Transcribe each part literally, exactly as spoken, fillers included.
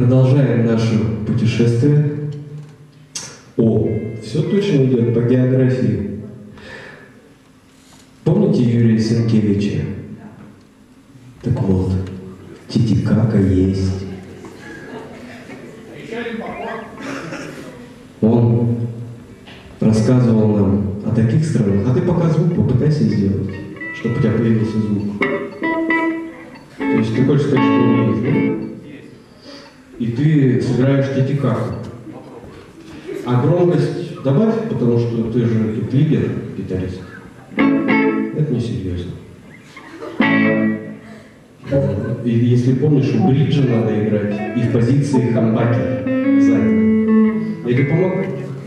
продолжаем наше путешествие. О, все точно идет по географии. Помните Юрия Сенкевича? Так вот, Титикака есть. Он рассказывал нам о таких странах. А ты пока звук попытайся сделать, чтобы у тебя появился звук. То есть ты хочешь сказать, что он есть, да? И ты сыграешь Титикаку. А громкость добавь, потому что ты же тут лидер, гитарист. Это несерьезно. И если помнишь, у бриджа надо играть и в позиции хамбакера сзади. Я тебе помогу?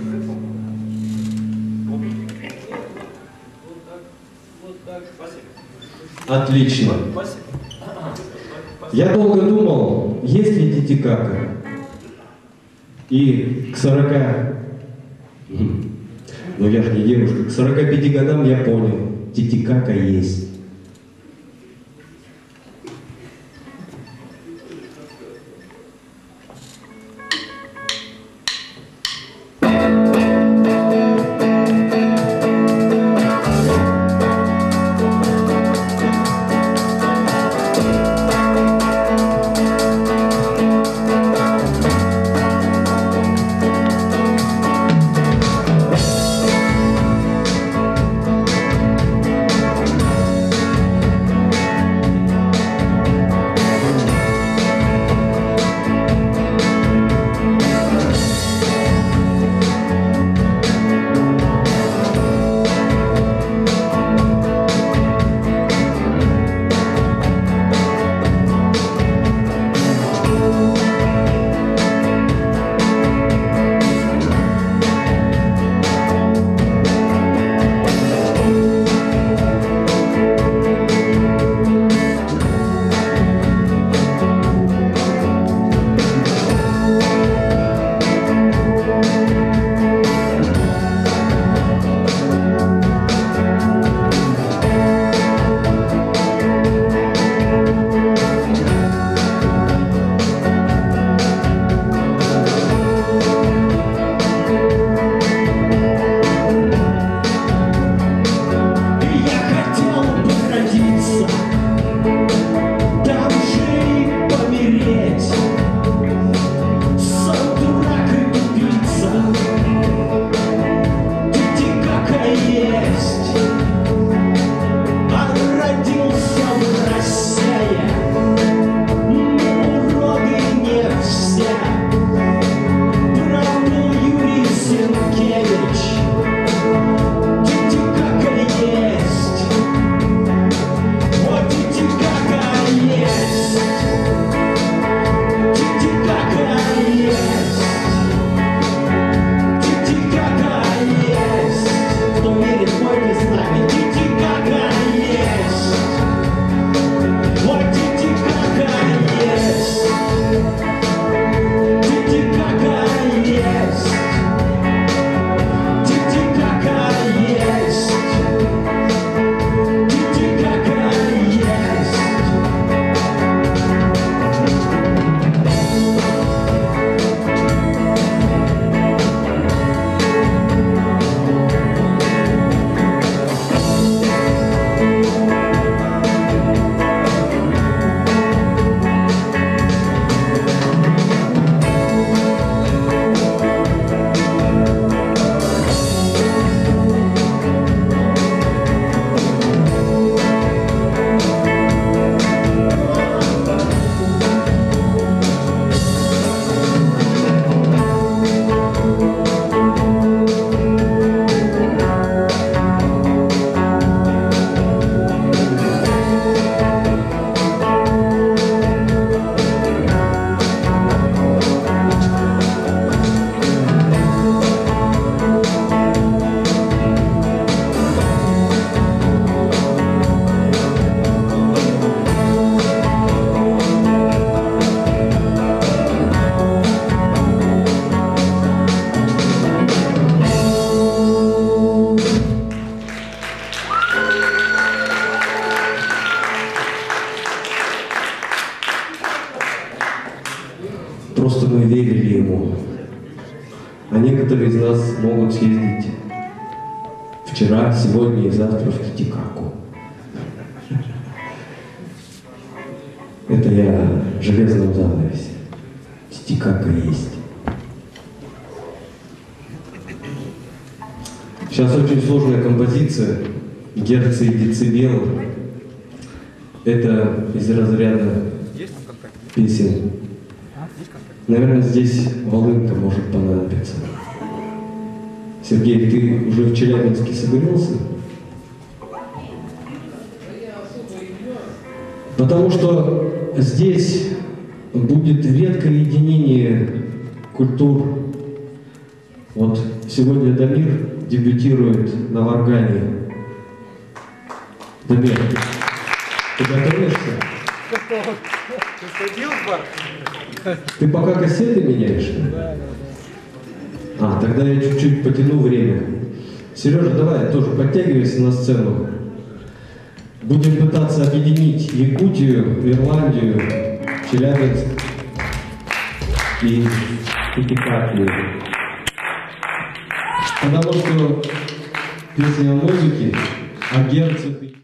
Отлично. Я долго думал, есть ли Титикака. И к сорока, ну я же не девушка, к сорока пяти годам я понял, Титикака есть. Просто мы верили ему. А некоторые из нас могут съездить вчера, сегодня и завтра в Титикаку. Это я в железном занавесе. Титикака есть. Сейчас очень сложная композиция, герцы и децибелы. Это из разряда песен. Наверное, здесь волынка может понадобиться. Сергей, ты уже в Челябинске собирался? Потому что здесь будет редкое единение культур. Вот сегодня Дамир дебютирует на варгане. Дамир, ты готовишься? Ты пока кассеты меняешь? А, тогда я чуть-чуть потяну время. Сережа, давай тоже подтягивайся на сцену. Будем пытаться объединить Якутию, Ирландию, Челябинск и Титикаку. Потому что песня о музыке, о герцах.